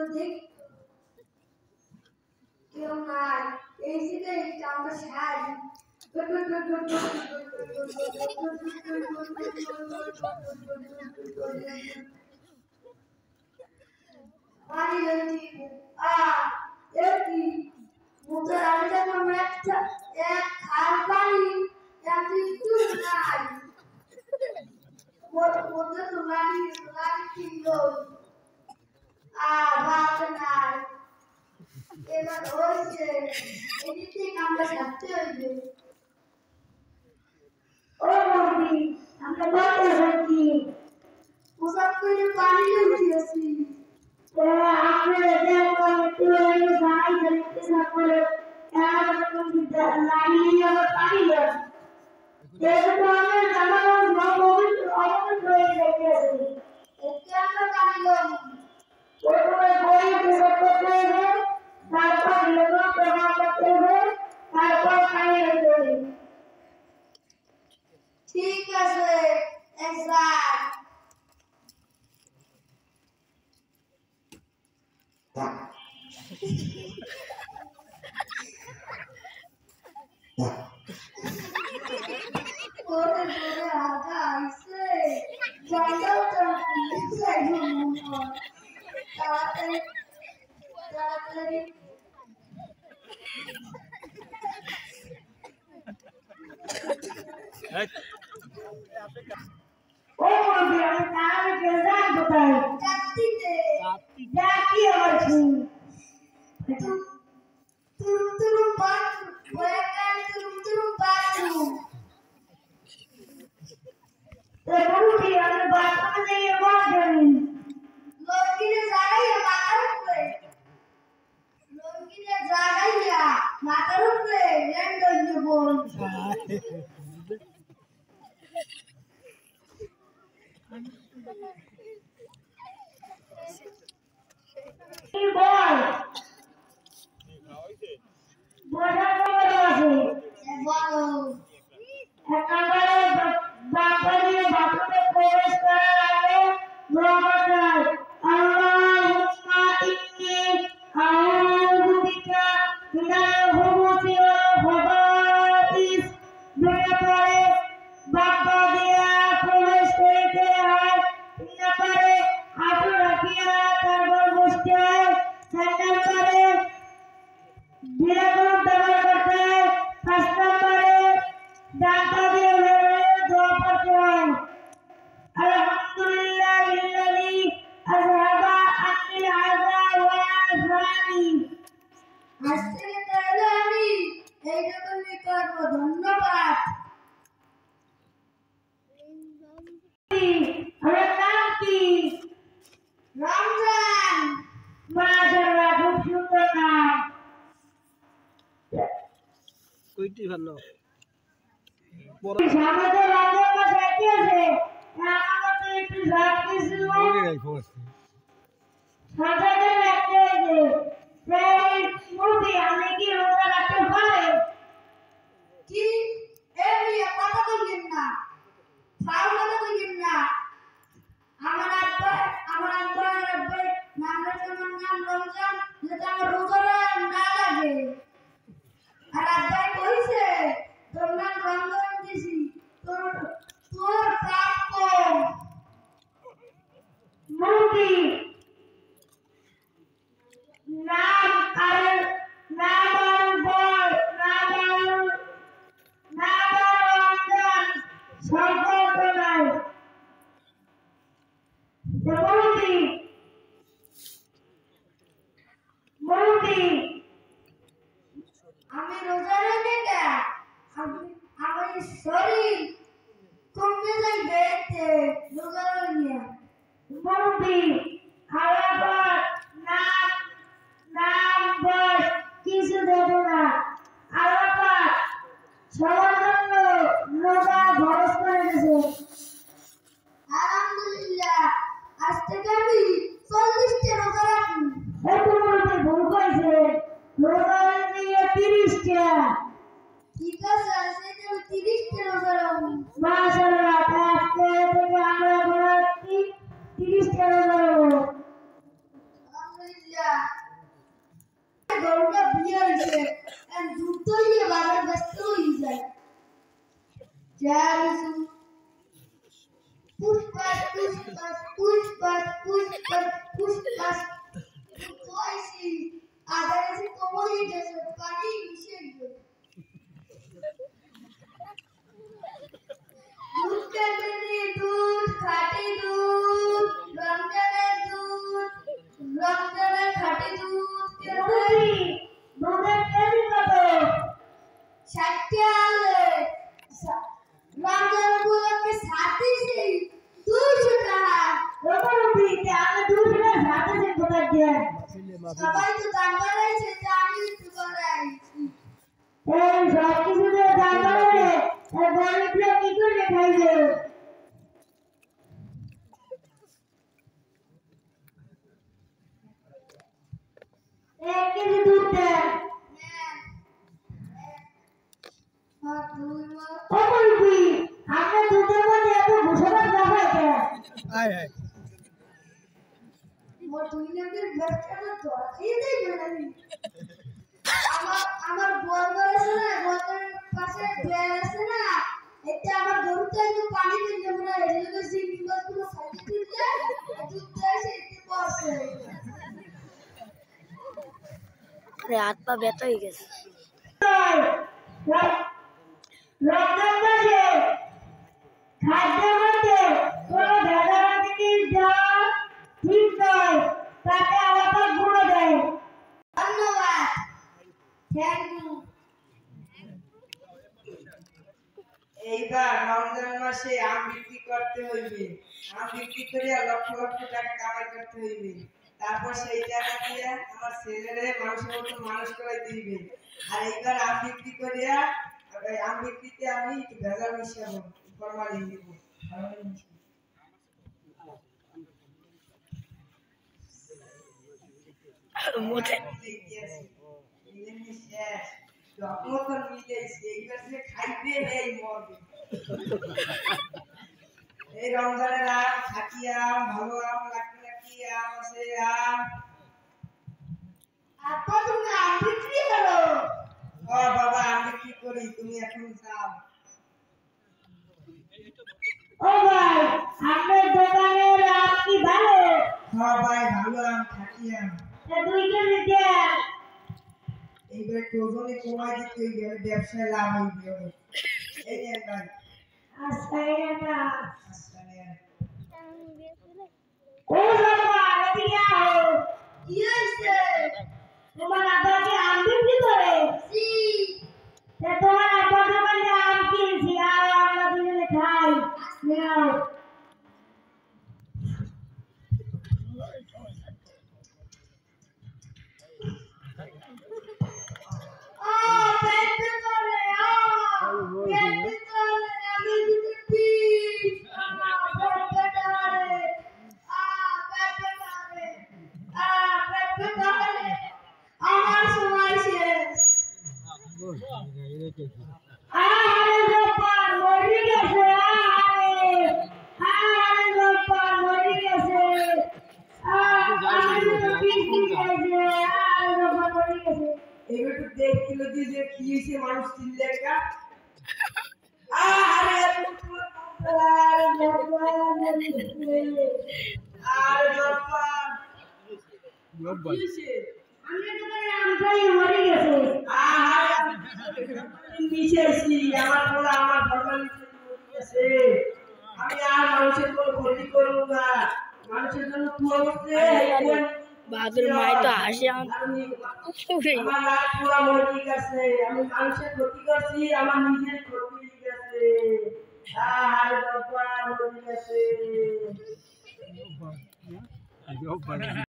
দেখ কেউ নাই এই যে আমরা সাজ পানি লইছি একটি মুখের আড়িটা আমরা এক খাল পানি একটি নাই মধ্যে তোমারি কিলো বাপ নাই এবার হয়েছে এদিকে আমরা থাকতে হইবে ও মন্দি আমরা বলতে হচ্ছি ওসব করে পানি লইছি আমরা দেখো তুই ভাই দেখতে সকলে এরকম লাইনে আবার পানি লয় দেখো আমরা জামানো নবমী অবস্থা হয়ে গেছে এতে আমরা পানি লয় প্রথমে বই করতে হবে তারপর লোক প্রমাণ করতে হবে তারপর পানি লইতে হবে ঠিক আছে এক্সাক্ট ওরে ওরে আগা আইছে জায়গাও তো যাই না তাড়াতাড়ি তাড়াতাড়ি ও আমি তাহলে গেলাম কোথায় যাত্রীতে যাত্রী আছি তুরুম বাথরুম ওয়াকার তুরুম বাথরুম তেমনি আমি বাথরুমে গিয়ে বসেন লঙ্গিরে জাগাইয়া মাথার উপরে ল্যান্ডন বল কইটি ভালো বড় আমাদের রাজ্যের পাশে কি আছে আমাদের একটু জাত কিছু ওরে রাখো সাজাতে রাখতে যে সেই মুভি আমি কি রোজা রাখতে পারে কি এই কথা বলবেন না ফাউ কথা বলবেন না আমার আব্বা নাম রাখলাম নাম রমজান যেটা আমার রোজা না লাগে আর আব্বা কইছে তোর নাম রমজান দিছি তোর পাপ কম মুভি নাম আর নাম বল নাম রমজান সম্পর্ক নাই মুভি আলহামদুলিল্লাহ গরুটা বিয়ে হয়েছে দুধ তো বাজার ব্যস্ত হয়ে যায় পুষ্পাস পুষ্পাস পুষ্পাস পুষ্পাস পুষ্পাস তোইছি আদার এসে কোমরে গেছে পানি মিশে গেল দুধ কেটে দুধ খাঁটি দুধ রমজানের খাঁটি দুধ কেটে দুধের কেজি কত 60 টাকা রমজান উপলক্ষে সাথে 200 টাকা রকমই আমি 200 টাকা সাথে কোথায় দিয়ে সবাই তো দাম বাড়াইছে আমি একটু বাড়াইছি এই সব কিছুতে দাম বাড়াবে গরিব লোক কি করে খাইবে এক কেজি দুধ দেন আমার বলবার আছে না বলবার পাশে ড্রেন আছে না এটা আমার গরুটা একটু পানি দিতে মনে হয় এর লোকে সিঙ্গি গুলো খাইতে দিতে দুধ দেয় একটু পড়ছে আরে হাত পা ব্যথা হয়ে গেছে রমজান মাসে খাদ্যের মধ্যে কোনো ভেজাল জিনিস দেওয়া ঠিক নয় তাতে আলাদা গুঁড়ো দেয় ধন্যবাদ থ্যাংক ইউ এইবার রমজান মাসে আম বিক্রি করতে হইবে আম বিক্রি করে লক্ষ লক্ষ টাকা কামাই করতে হইবে তারপর সেই টাকা দিয়ে আমার ছেলেরে মানুষের মতো মানুষ করাইতে হইবে আর এইবার আম বিক্রি করিয়া আম বিক্রিতে আমি ভেজাল মিশাবো ফরমালিন দিব মোটে যখন মিলেছে এইবার সে খাইবে এই মরবে এই রমজানের আম খাটি আম ভালো আম লাকি আম আছে আম আপা তুমি আম বিক্রি করো ও বাবা আম বিক্রি করি তুমি এখন যাও ও ভাই আপনার দোকানের আম কি ভালো হ্যাঁ ভাই ভালো আম খাটি আম 2 কেজি দেন এইবার ওজনে কমাই দিতে গেলে ব্যবসায় লাভ হইবে এই নেন ভাই আচ্ছা এটা আচ্ছা নেন ও বাবা এদিকে আও কি হইছে তোমার আব্বা কি আম বিক্রি করে জি তোমার আব্বা দোকানে আম কিনছি আর আমরা দুজনে খাই নাও এবার তো দেখছিল যে কি হইছে মানুষ চিল্লে একটা আরে বাবা আমরা দোকানে আমটাই মরে গেছে মিশেছি আমার বড় আমার ভগবান মিশেছে আমি আর মানুষের কোনো ক্ষতি করব না মানুষের জন্য কুয়া করতে বাহাদুর মাই তো হাসি আমার লাখ পুরা মরে গেছে আমি মানুষের ক্ষতি করছি আমার নিজের ক্ষতি হয়ে গেছে আর বাবা মরে গেছে